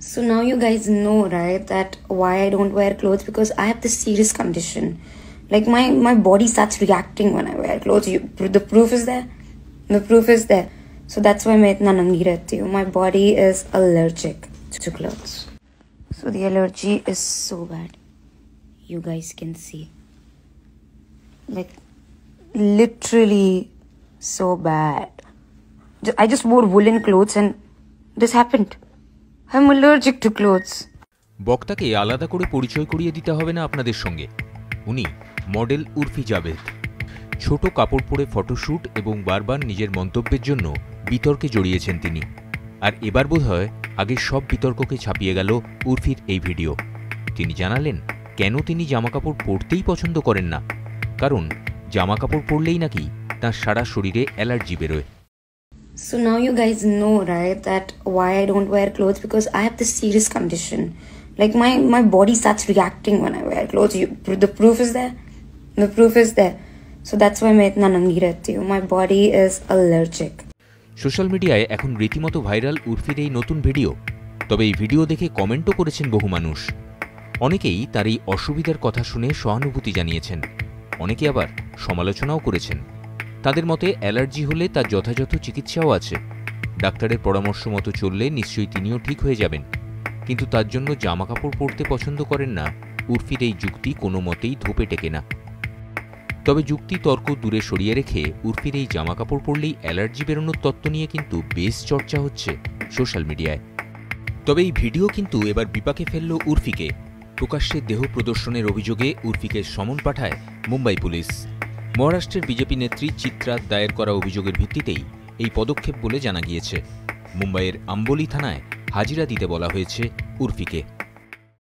So now you guys know, right, that why I don't wear clothes, because I have this serious condition. Like my body starts reacting when I wear clothes. The proof is there. The proof is there. So that's why मैं इतना नंगी रहती हूँ. My body is allergic to clothes. So the allergy is so bad. You guys can see. Like literally so bad. I just wore woolen clothes and this happened. I'm allergic to clothes. বক্তাকে আলাদা করে পরিচয় করিয়ে দিতে হবে না আপনাদের সঙ্গে। উনি মডেল উর্ফি জাভেদ। ছোট কাপড় পরে ফটোশুট এবং বারবার নিজের মন্তব্যের জন্য বিতর্কে জড়িয়েছেন তিনি। আর এবার বোধহয় আগের সব বিতর্ককে ছাপিয়ে গেল উর্ফির এই ভিডিও। তিনি জানালেন কেন তিনি জামাকাপড় পরতেই পছন্দ করেন না, কারণ জামাকাপড় পরলেই নাকি তাঁর সারা শরীরে অ্যালার্জি বেরোয়। So now you guys know, right, that why I don't wear clothes, because I have this serious condition. Like my body starts reacting when I wear clothes. The proof is there. The proof is there. So that's why मैं इतना नंगी रहती हूँ. My body is allergic. Social মিডিয়ায় এখন রীতিমতো viral উর্ফির এই নতুন ভিডিও। তবে এই ভিডিও দেখে কমেন্টও করেছেন বহু মানুষ। অনেকেই তার এই অসুবিধার কথা শুনে সহানুভূতি জানিয়েছেন, অনেকে আবার সমালোচনাও করেছেন। তাদের মতে অ্যালার্জি হলে তার যথাযথ চিকিৎসাও আছে। ডাক্তারের পরামর্শ মতো চললে নিশ্চয়ই তিনিও ঠিক হয়ে যাবেন। কিন্তু তার জন্য জামাকাপড় পরতে পছন্দ করেন না উর্ফির এই যুক্তি কোনো মতেই ধোপে টেকে না। তবে যুক্তি তর্ক দূরে সরিয়ে রেখে উর্ফির এই জামাকাপড় পরলেই অ্যালার্জি বেরোনোর তত্ত্ব নিয়ে কিন্তু বেশ চর্চা হচ্ছে সোশ্যাল মিডিয়ায়। তবে এই ভিডিও কিন্তু এবার বিপাকে ফেলল উর্ফিকে। প্রকাশ্যে দেহ প্রদর্শনের অভিযোগে উর্ফিকে সমন পাঠায় মুম্বাই পুলিশ। মহারাষ্ট্রের বিজেপি নেত্রী চিত্রার দায়ের করা অভিযোগের ভিত্তিতেই এই পদক্ষেপ বলে জানা গিয়েছে। মুম্বাইয়ের আম্বোলি থানায় হাজিরা দিতে বলা হয়েছে উর্ফিকে।